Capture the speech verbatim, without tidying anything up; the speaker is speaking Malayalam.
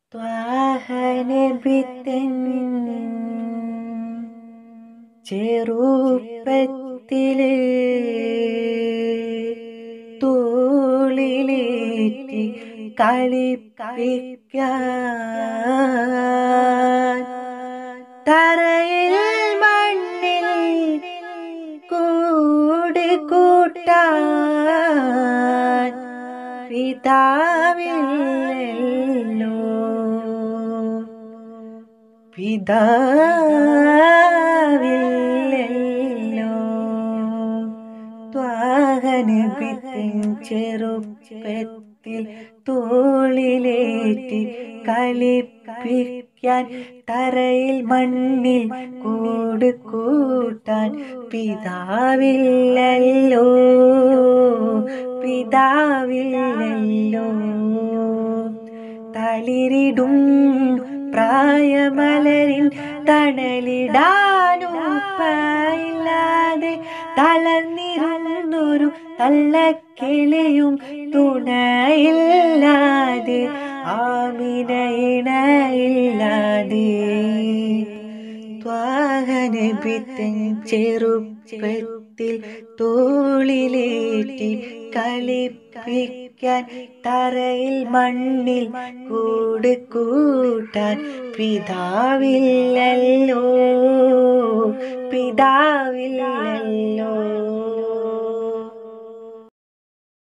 ത്വാഹ നബിതൻ ചെറുപ്പത്തില് തോളിലേറ്റി കളിപ്പിക്കാൻ തറയിൽ മണ്ണിൽ കൂടി കൂട്ടാൻ പിതാവില്ലല്ലോ പിതാവില്ലല്ലോ ത്വാഹ നബിതൻ ചെറുപ്പത്തിൽ തോളിലേറ്റി കളിപ്പിക്കാൻ തറയിൽ മണ്ണിൽ കൂട് കൂട്ടാൻ പിതാവില്ലല്ലോ പിതാവില്ലല്ലോ തളിരിടും പ്രായമലരിൻ തണലിടാനുപ്പായില്ലാതെ തളർന്നിരുന്നൊരു തള്ളക്കിളിയും തുണയില്ലാതെ ആമിന ഇണയില്ലാതെ ത്വാഹ നബിതൻ ചെറുപ്പത്തിൽ തോളിലേറ്റി കളിപ്പിക്കാൻ തറയിൽ മണ്ണിൽ കൂട് കൂട്ടാൻ പിതാവില്ലല്ലോ പിതാവില്ലല്ലോ